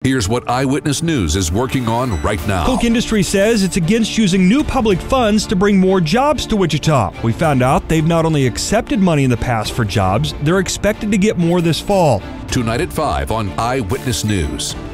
Here's what Eyewitness News is working on right now. Koch Industries says it's against using new public funds to bring more jobs to Wichita. We found out they've not only accepted money in the past for jobs, they're expected to get more this fall. Tonight at 5 on Eyewitness News.